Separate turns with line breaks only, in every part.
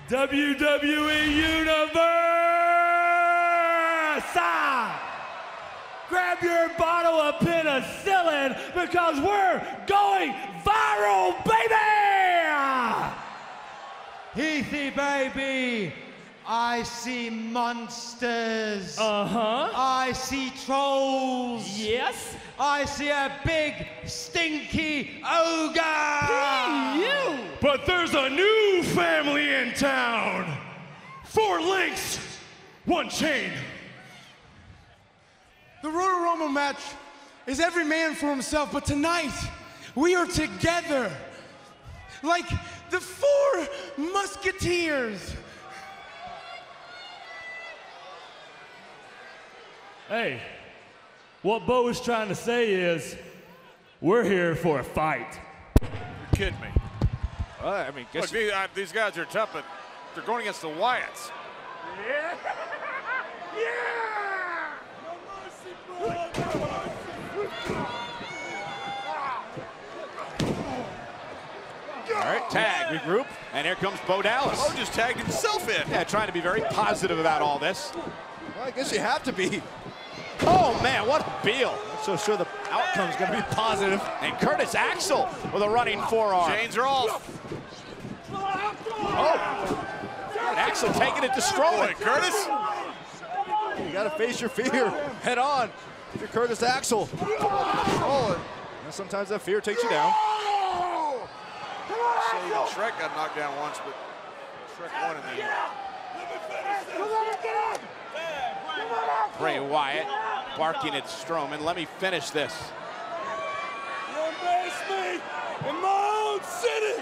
WWE Universe! Grab your bottle of penicillin because we're going viral, baby!
Heathy, baby! I see monsters.
Uh-huh.
I see trolls.
Yes.
I see a big, stinky ogre.
You.
But there's a new family in town. 4 links, 1 chain.
The Royal Rumble match is every man for himself, but tonight we are together like the 4 musketeers.
Hey, what Bo is trying to say is, we're here for a fight.
You're kidding me.
I mean,
Look, these guys are tough, but they're going against the Wyatts.
Yeah! Yeah! No mercy, bro!
All right, tag, regroup, and here comes Bo Dallas.
Bo just tagged himself in.
Yeah, trying to be very positive about all this.
Well, I guess you have to be.
Oh, man, what a deal.
Not so sure the outcome's going to be positive.
And Curtis Axel with a running forearm.
Chains are off.
Oh, and Axel taking it to Strowman.
Boy, Curtis.
You got to face your fear head on. If you're Curtis Axel. Oh, and sometimes that fear takes you down.
So even Shrek got knocked down once, but Shrek won in the end.
Bray Wyatt barking at Strowman. Let me finish this.
You embarrass me in my own city!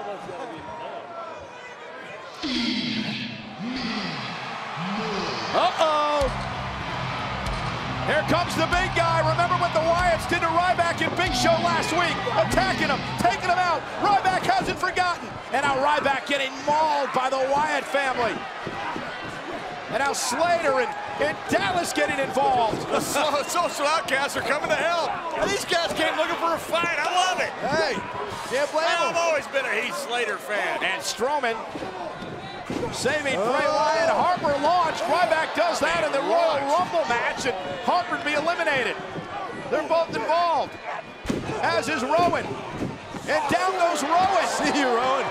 Uh-oh! Here comes the big guy. Remember what the Wyatts did to Ryback in Big Show last week? Attacking him, taking him out. Ryback hasn't forgotten. And now Ryback getting mauled by the Wyatt family. And now Slater and Dallas getting involved.
The social outcasts are coming to help. And these guys came looking for a fight. I love it.
Hey, can't blame
I've
him.
always been a Heath Slater fan.
And Strowman saving Bray Wyatt. Harper launched. Ryback does that in the Royal Rumble match, and Harper to be eliminated. They're both involved, as is Rowan. And down goes Rowan.
See you, Rowan.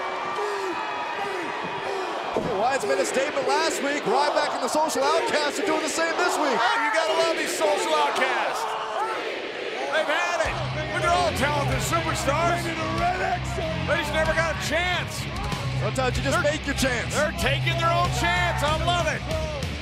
Wyatt's made a statement last week. Ryback and the social outcasts are doing the same this week.
Oh, you gotta love these social outcasts. They've had it. But they're all talented superstars. They just never got a chance.
Sometimes you just make your chance.
They're taking their own chance. I love it.